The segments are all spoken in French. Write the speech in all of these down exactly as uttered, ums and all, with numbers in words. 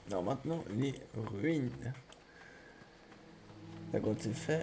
Non, maintenant, les ruines. La grotte c'est fait.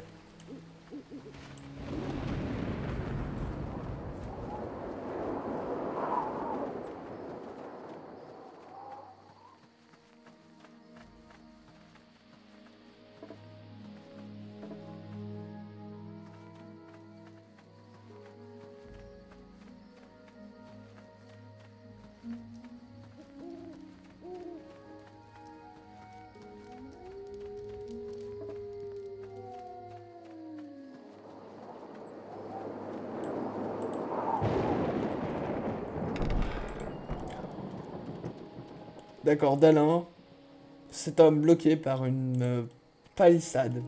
D'accord, Dalin. Cet homme bloqué par une euh, palissade.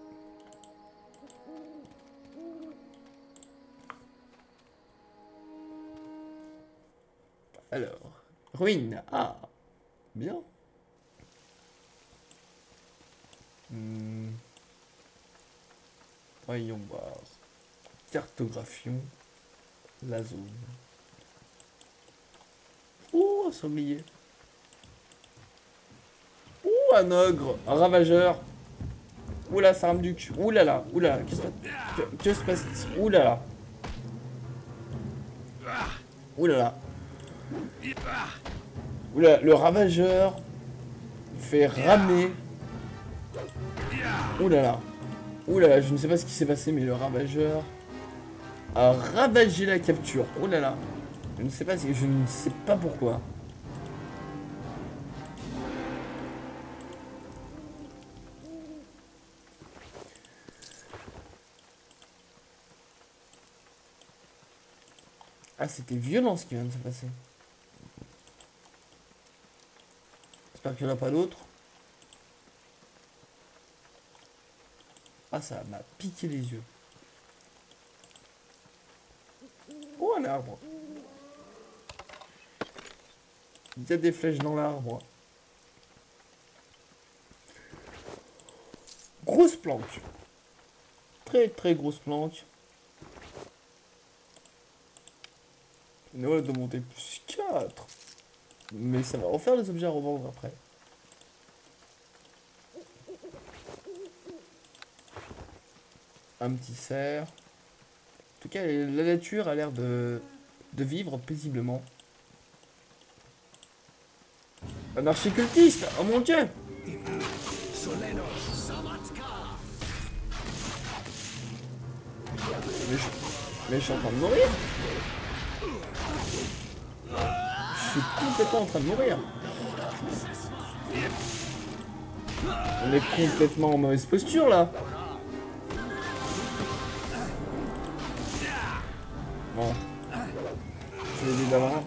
Alors, ruine. Ah, bien. Hmm. Voyons voir. Cartographions la zone. Oh, un sanglier. Oh, un ogre, un ravageur. Oula, Sarmduc. Oulala, oulala. Qu'est-ce que que se passe-t-il? Oulala. Oulala. Oula, le ravageur fait ramer. Oulala. Oulala, je ne sais pas ce qui s'est passé, mais le ravageur a ravagé la capture. Oulala. Je ne sais pas si je ne sais pas pourquoi. Ah, c'était violent ce qui vient de se passer. J'espère qu'il n'y en a pas d'autres. Ah, ça m'a piqué les yeux. Oh, un arbre. Il y a des flèches dans l'arbre. Grosse planque. Très très grosse planque. Nous on doit monter plus quatre. Mais ça va refaire les objets à revendre après. Un petit cerf. En tout cas, la nature a l'air de, de vivre paisiblement. Un archicultiste! Oh mon dieu! Mais je, mais je suis en train de mourir! Je suis complètement en train de mourir! On est complètement en mauvaise posture là! Bon. Je l'ai dit d'avant.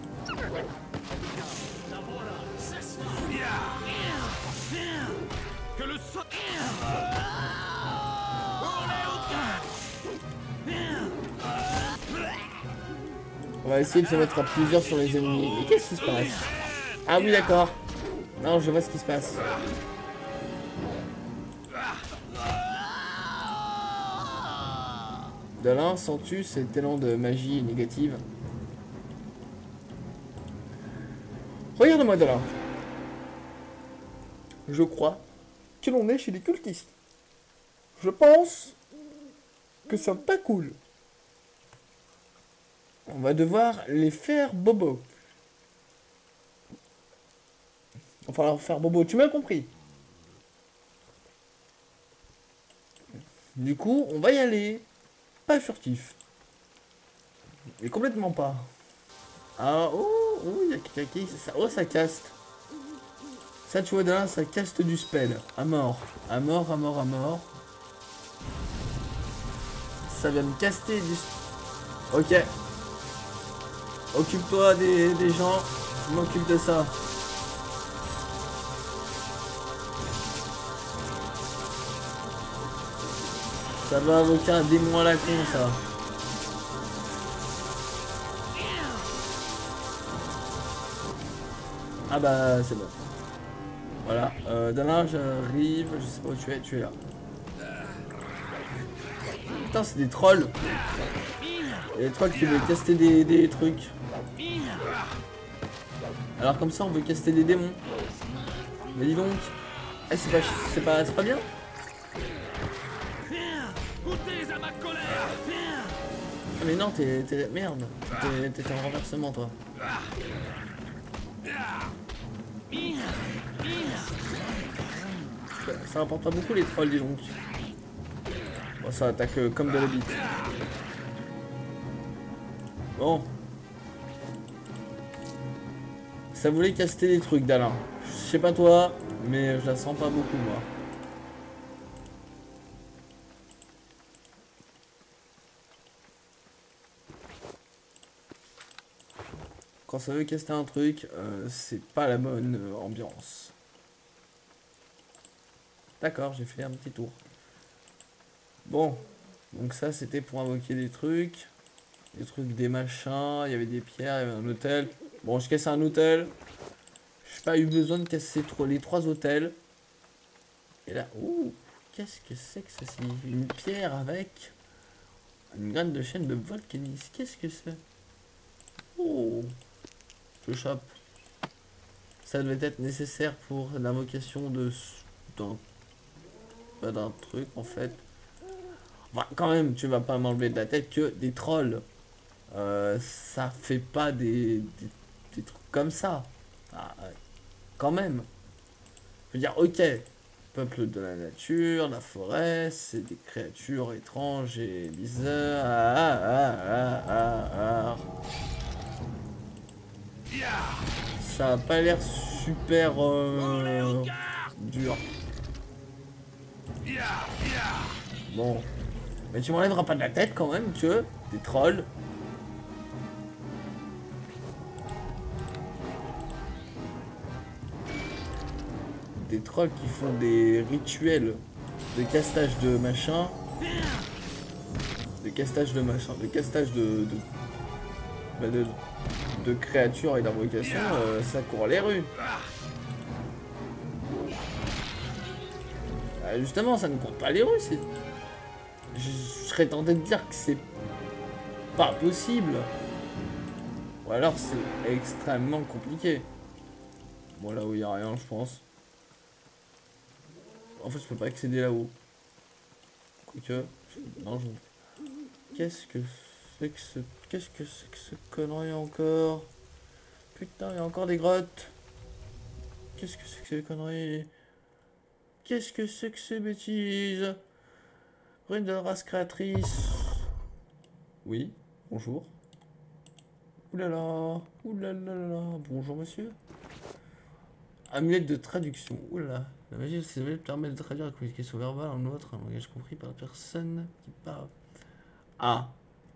On va essayer de se mettre à plusieurs sur les ennemis. Mais qu'est-ce qui se passe? Ah oui, d'accord. Non, je vois ce qui se passe. Dalin, sens-tu cet élan de magie négative? Regarde-moi, Dalin. Je crois que l'on est chez les cultistes. Je pense que c'est pas cool. On va devoir les faire bobo. Enfin, leur faire bobo, tu m'as compris. Du coup, on va y aller. Pas furtif. Mais complètement pas. Ah, oh, oh, il y a quelqu'un qui... Ça, oh, ça caste. Ça, tu vois, là, ça caste du spell. À mort. À mort, à mort, à mort. Ça vient me caster du... Ok. Occupe-toi des, des gens. Je m'occupe de ça. Ça va invoquer un démon à la con, ça. Ah bah, c'est bon. Voilà. Euh, Dalin, j'arrive. Je sais pas où tu es. Tu es là. Putain, c'est des trolls. Il y a des trolls qui veulent caster des, des trucs. Alors comme ça, on veut caster des démons. Mais dis donc. Eh, c'est pas, c'est pas, c'est pas bien. Goûtez à ma colère. Ah, mais non, t'es, t'es, merde. T'es, t'es en renversement, toi. Ça rapporte pas beaucoup les trolls, dis donc. Bon, ça attaque euh, comme de la bite. Bon. Ça voulait caster des trucs d'Alain. Je sais pas toi, mais je la sens pas beaucoup, moi. Quand ça veut caster un truc, euh, c'est pas la bonne euh, ambiance. D'accord, j'ai fait un petit tour. Bon, donc ça c'était pour invoquer des trucs. Des trucs, des machins, il y avait des pierres, il y avait un hôtel. Bon, je casse un hôtel. J'ai pas eu besoin de casser trop les trois hôtels. Et là, ouh, qu'est-ce que c'est que ça? C'est une pierre avec une graine de chêne de volcanisme. Qu'est-ce que c'est? Oh, je chope. Ça devait être nécessaire pour l'invocation de d'un bah, d'un truc en fait. Enfin, quand même, tu vas pas m'enlever de la tête que des trolls. Euh, ça fait pas des, des, des trucs comme ça. Ah, quand même. Je veux dire, ok. Peuple de la nature, la forêt, c'est des créatures étranges et bizarres. Ah, ah, ah, ah, ah. Ça a pas l'air super euh, dur. Bon. Mais tu m'enlèveras pas de la tête quand même que des trolls. Des trolls qui font des rituels de castage de machin. De castage de machin. De castage de... de, bah de, de créatures et d'invocations, euh, ça court les rues. Bah justement, ça ne court pas les rues, c'est... Je serais tenté de dire que c'est pas possible. Ou alors c'est extrêmement compliqué. Bon, là où il n'y a rien, je pense. En fait, je peux pas accéder là-haut. Quoique... Non, je... Qu'est-ce que c'est que ce... Qu'est-ce que c'est que ce connerie encore? Putain, il y a encore des grottes. Qu'est-ce que c'est que ces conneries? Qu'est-ce que c'est que ces bêtises? Ruine de la race créatrice. Oui, bonjour. Oulala, oulala, bonjour monsieur. Amulette de traduction, oulala. La magie de ces amulettes permet de traduire la communication verbale en autre, un langage compris par la personne qui parle. Ah.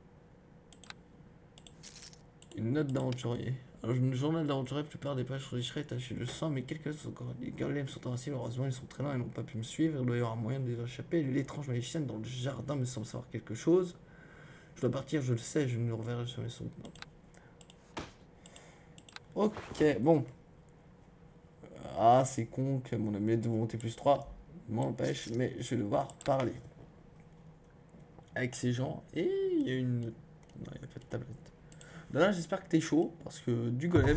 Une note d'aventurier. Alors, une journal d'aventurier, la plupart des pages sont déchirées, tachées de sang, mais quelques sont encore. Les golems sont invincibles, heureusement ils sont très lents et n'ont pas pu me suivre. Il doit y avoir un moyen de les échapper. L'étrange magicienne dans le jardin me semble savoir quelque chose. Je dois partir, je le sais, je ne le reverrai jamais son nom. Ok, bon. Ah, c'est con que mon amulette de volonté plus trois m'empêche, mais je vais devoir parler avec ces gens. Et il y a une... Non, il n'y a pas de tablette. Là, j'espère que t'es chaud, parce que du golem...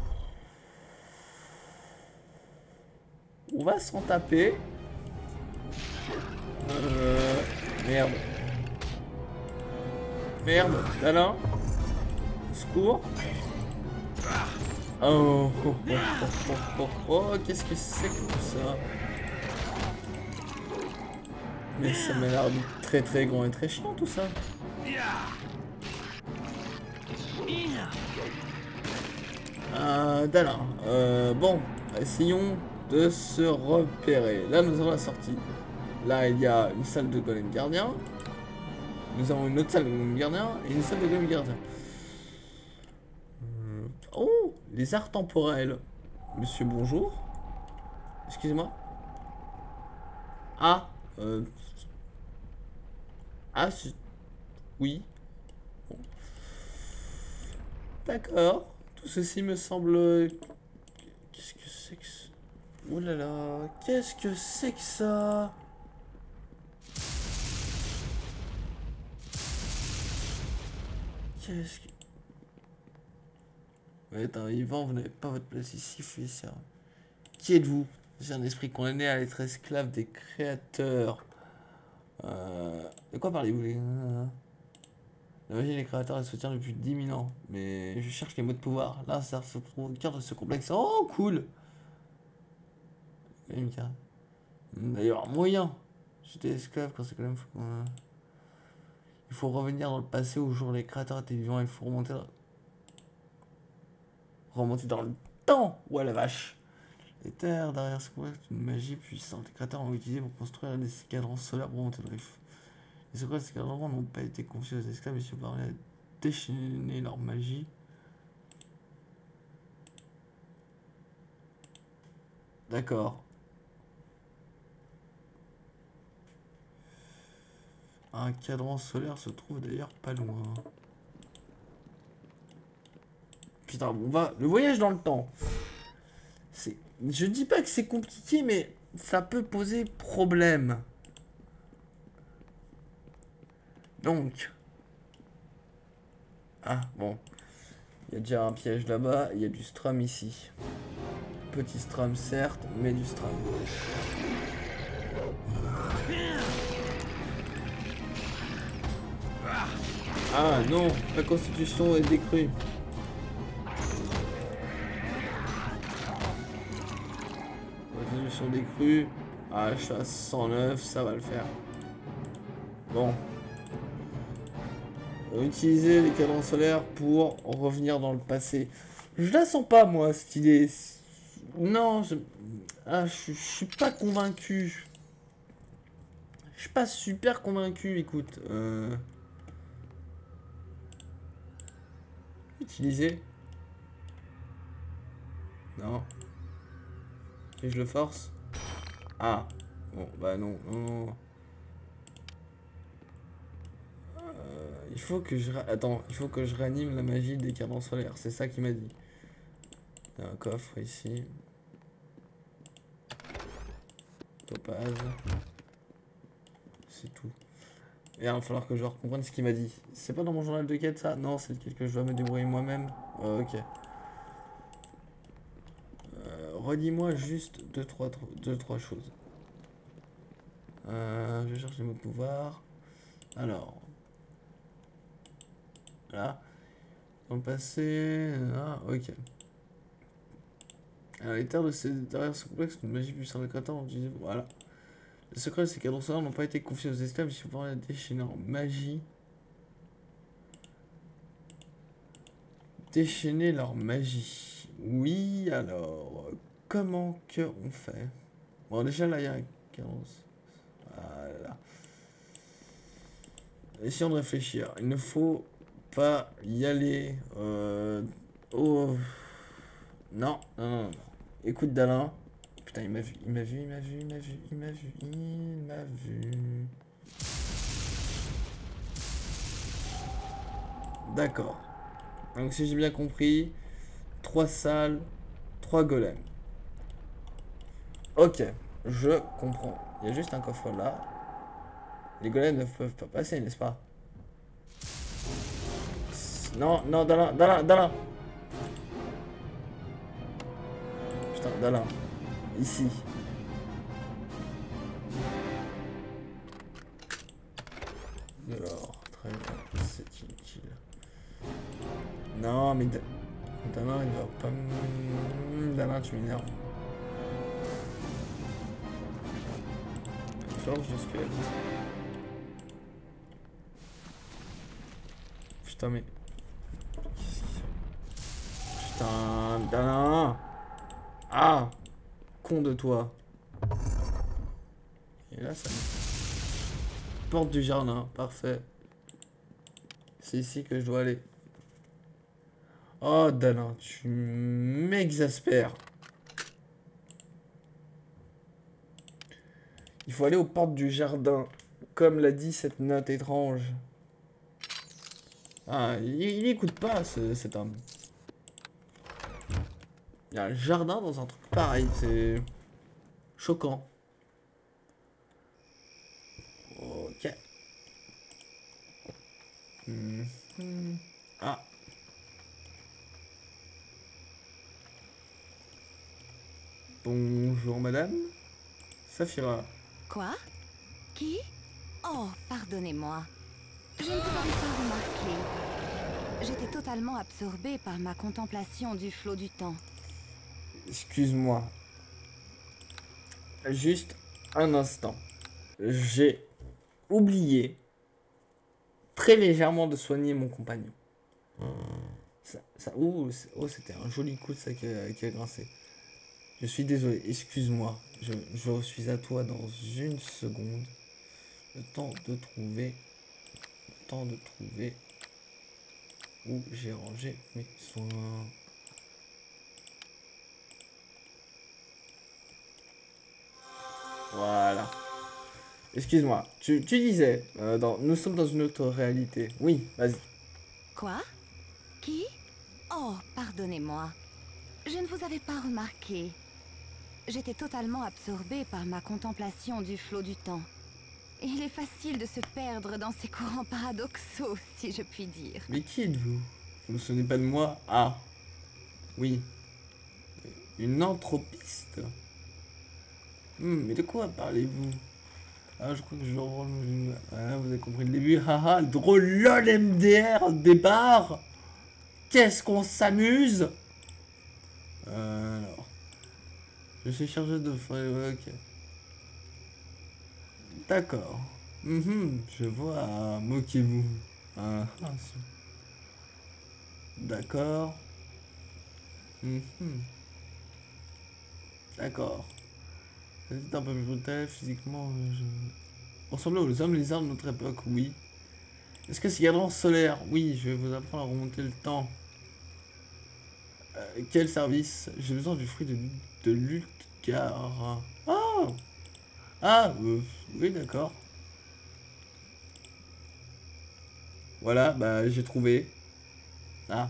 On va s'en taper. Euh... Merde. Merde, Alain. Secours. Oh, oh, oh, oh, oh, oh, oh, qu'est-ce que c'est que tout ça? Mais ça m'a l'air très très grand et très chiant tout ça. Euh, D'Alain. Euh, bon, essayons de se repérer. Là, nous avons la sortie. Là, il y a une salle de golem gardien. Nous avons une autre salle de golem gardien et une salle de golem gardien. Euh, oh, les arts temporels. Monsieur, bonjour. Excusez-moi. Ah, euh... Ah, oui. Bon. D'accord. Tout ceci me semble... Qu'est-ce que c'est que ça? Oh là là, qu'est-ce que c'est que ça? Qu'est-ce que... Ouais, attends, Yvan, vous n'avez pas votre place ici, fais ça. Qui êtes-vous? J'ai un esprit condamné à être esclave des créateurs. Euh... De quoi parlez-vous les... La magie des créateurs elle se tient depuis dix mille ans. Mais je cherche les mots de pouvoir. Là, ça se trouve au cœur de ce complexe. Oh, cool! D'ailleurs, moyen. J'étais esclave quand c'est quand même... Euh... Il faut revenir dans le passé au jour où les créateurs étaient vivants. Il faut remonter... Dans... Remonter dans le temps! Ouais, la vache! Les terres derrière ce complexe, une magie puissante. Les créateurs ont utilisé pour construire des cadrans solaires pour remonter le riff. Les secrets de ces cadrans n'ont pas été confiés aux esclaves, mais ils parvenaient à déchaîner leur magie. D'accord. Un cadran solaire se trouve d'ailleurs pas loin. Putain, on va... Le voyage dans le temps. C'est... Je dis pas que c'est compliqué, mais ça peut poser problème. Donc... Ah, bon. Il y a déjà un piège là-bas, il y a du strum ici. Petit strum certes, mais du strum. Ah non, la constitution est décrue. Constitution décrue. Ah, chasse cent neuf, ça va le faire. Bon. Utiliser les cadrans solaires pour revenir dans le passé. Je la sens pas, moi, cette idée. Non, je... Ah, je, je suis pas convaincu. Je suis pas super convaincu, écoute. Euh... Utiliser. Non. Et je le force. Ah. Bon, bah non, non, non. Euh, il faut que je... Attends, il faut que je réanime la magie des cadrans solaires. C'est ça qu'il m'a dit. Il y a un coffre ici. Topaz. C'est tout. Et il va falloir que je comprenne ce qu'il m'a dit. C'est pas dans mon journal de quête ça? Non, c'est lequel que je dois me débrouiller moi-même. Oh, ok. Euh, Redis-moi juste deux trois, deux, trois choses. Euh, je cherche les mots de pouvoir. Alors. Là. Dans le passé. Ah, ok. Alors, les terres de ces, derrière ce complexe, une magie puissante de créateurs ont utilisé. Voilà. Les secrets de ces cadrans solaires n'ont pas été confiés aux esclaves, ils sont à déchaîner en magie. Déchaîner leur magie. Oui, alors, comment que on fait? Bon, déjà là, il y a un quinze. Voilà. Essayons de réfléchir. Il ne faut pas y aller. Euh... Oh. Non, non, non, non. Écoute, Dalin. Putain, il m'a vu, il m'a vu, il m'a vu, il m'a vu, il m'a vu, il m'a vu. D'accord. Donc si j'ai bien compris, trois salles, trois golems. Ok, je comprends. Il y a juste un coffre là. Les golems ne peuvent pas passer, n'est-ce pas? Non, non, Dalin, Dalin, Dalin. Putain, Dalin. Ici. Alors, très bien, c'est inutile. Non, mais Dalin, il va pas me... Dalin, tu m'énerves. Forge de squelette. Putain, mais... Putain, Dalin. Ah, con de toi. Et là, ça... Porte du jardin, parfait. C'est ici que je dois aller. Oh, Dalin, tu m'exaspères. Il faut aller aux portes du jardin, comme l'a dit cette note étrange. Ah, il, il écoute pas, ce, cet homme. Il y a un jardin dans un truc pareil, c'est choquant. Ok. Mmh. Ah. Bonjour madame. Saphira. Quoi? Qui? Oh, pardonnez-moi. Je ne vous avais pas remarqué. J'étais totalement absorbée par ma contemplation du flot du temps. Excuse-moi. Juste un instant. J'ai oublié très légèrement de soigner mon compagnon. Ça, ça, ouh, oh, c'était un joli coup de ça qui a, qui a grincé. Je suis désolé, excuse-moi. Je, je suis à toi dans une seconde. Le temps de trouver... Le temps de trouver... Où j'ai rangé mes soins. Voilà. Excuse-moi, tu, tu disais, euh, dans, nous sommes dans une autre réalité. Oui, vas-y. Quoi? Qui? Oh, pardonnez-moi. Je ne vous avais pas remarqué. J'étais totalement absorbée par ma contemplation du flot du temps. Il est facile de se perdre dans ces courants paradoxaux, si je puis dire. Mais qui êtes-vous? Vous ne vous souvenez pas de moi? Ah. Oui. Une anthropiste. Hmm, mais de quoi parlez-vous? Ah, je crois que je... Ah, vous avez compris le début. Haha, drôle lol M D R, départ. Qu'est-ce qu'on s'amuse? euh, Alors... Je suis chargé de faire... Ok. D'accord. Mhm, je vois. Moquez-vous. Ah, ah, d'accord. Mhm. D'accord. C'est un peu brutal physiquement. Je... Ressemblez aux hommes lézards de notre époque, oui. Est-ce que c'est cadran solaire? Oui, je vais vous apprendre à remonter le temps. Euh, quel service? J'ai besoin du fruit de, de Lutgar. Ah Ah, euh, oui, d'accord. Voilà, bah j'ai trouvé. Ah.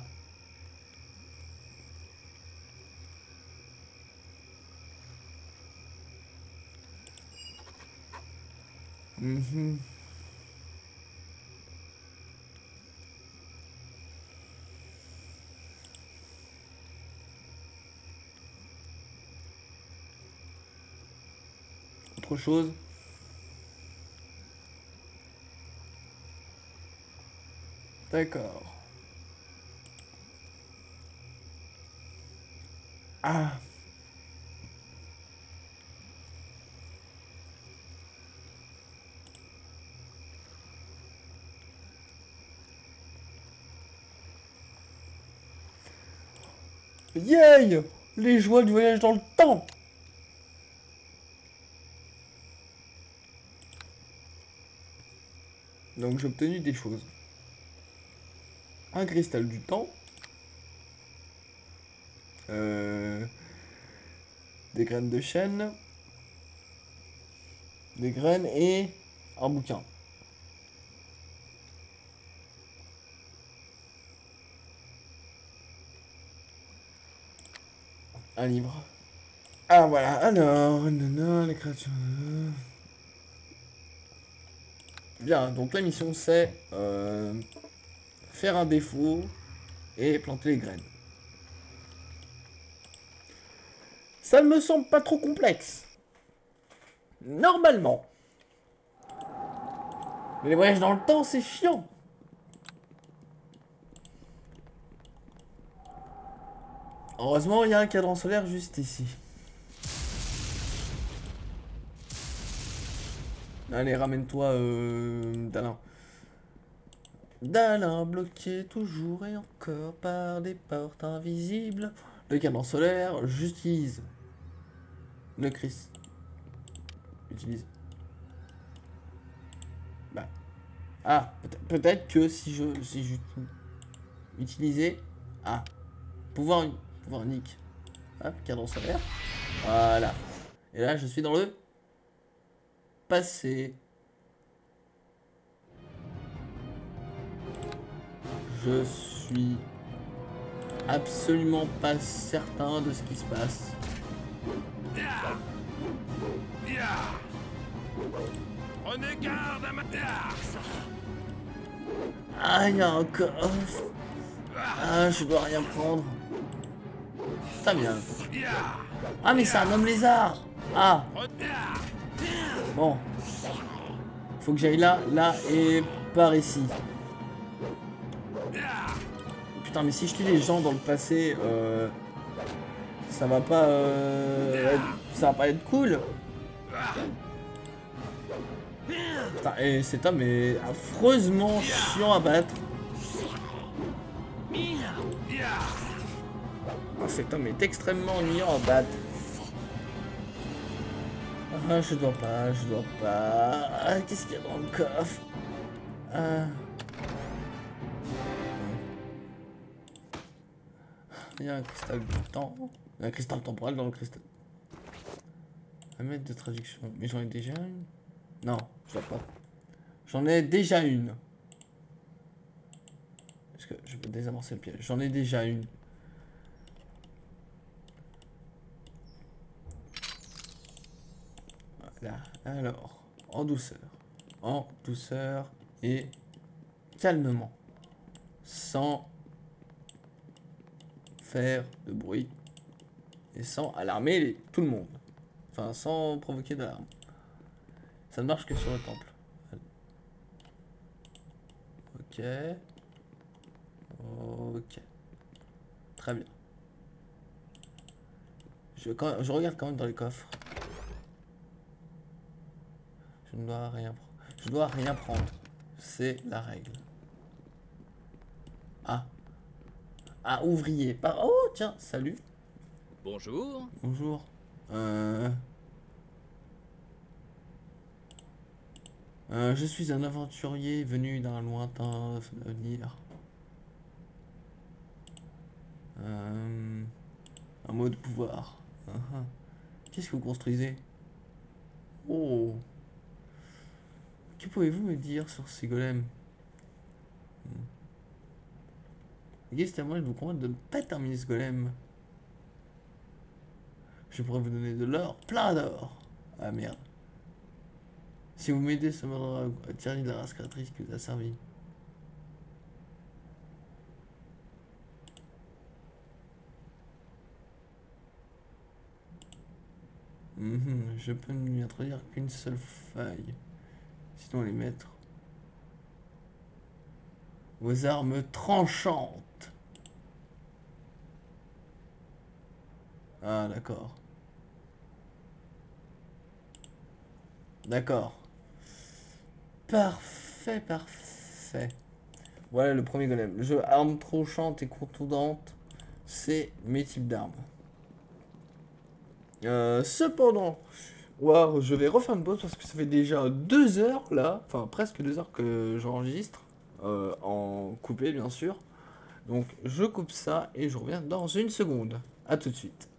Mhm. Autre chose? D'accord. Ah. Yay! Les joies du voyage dans le temps! Donc j'ai obtenu des choses. Un cristal du temps. Euh, des graines de chêne. Des graines et un bouquin. Un livre. Ah voilà, alors, nanana, les créatures... Bien, donc la mission c'est euh, faire un défaut et planter les graines. Ça ne me semble pas trop complexe. Normalement. Mais les voyages dans le temps, c'est chiant. Heureusement, il y a un cadran solaire juste ici. Allez, ramène-toi, euh, Dalin. Dalin bloqué toujours et encore par des portes invisibles. Le cadran solaire, j'utilise le Chris. Utilise. Bah. Ah, peut-être peut que si je si je utiliser. Ah. Pouvoir pouvoir unique. Hop, cadran solaire. Voilà. Et là, je suis dans le passé. Je suis absolument pas certain de ce qui se passe. Prenez garde à ma... Ah, il y a un coffre. Ah, je dois rien prendre. Ça vient. Ah, mais c'est un homme lézard. Ah. Bon. Faut que j'aille là, là et par ici. Putain, mais si je tue les gens dans le passé, euh, ça va pas, euh, être, ça va pas être cool. Putain, et cet homme est affreusement chiant à battre. Oh, cet homme est extrêmement ennuyant à battre. Ah, je dois pas, je dois pas. Ah, qu'est-ce qu'il y a dans le coffre? Ah. Il y a un cristal du temps. Il y a un cristal temporel dans le cristal. Un mètre de traduction. Mais j'en ai déjà une? Non, je dois pas. J'en ai déjà une. Est-ce que je peux désamorcer le piège? J'en ai déjà une. Voilà. Alors, en douceur. En douceur et calmement. Sans faire de bruit. Et sans alarmer les, tout le monde. Enfin, sans provoquer d'alarme. Ça ne marche que sur le temple. Ok. Ok. Très bien. Je, quand, je regarde quand même dans les coffres. Je ne dois rien prendre. Je dois rien prendre. C'est la règle. Ah. Ah, ouvrier. Par... Oh, tiens, salut. Bonjour. Bonjour. Euh... Euh, je suis un aventurier venu d'un lointain avenir. Euh... Un mot de pouvoir. Uh -huh. Qu'est-ce que vous construisez? Oh. Que pouvez-vous me dire sur ces golems? hmm. C'est à moi de vous convaincre de ne pas terminer ce golem. Je pourrais vous donner de l'or, plein d'or. Ah merde. Si vous m'aidez, ça m'aidera à tirer de la race créatrice qui vous a servi. Mmh, je peux ne lui introduire qu'une seule faille. Sinon les mettre aux armes tranchantes. Ah d'accord. D'accord. Parfait, parfait. Voilà le premier golem. Le jeu armes tranchantes et contondantes, c'est mes types d'armes. Euh, cependant, wow, je vais refaire une pause parce que ça fait déjà deux heures là, enfin presque deux heures que j'enregistre, euh, en coupé bien sûr. Donc je coupe ça et je reviens dans une seconde. A tout de suite.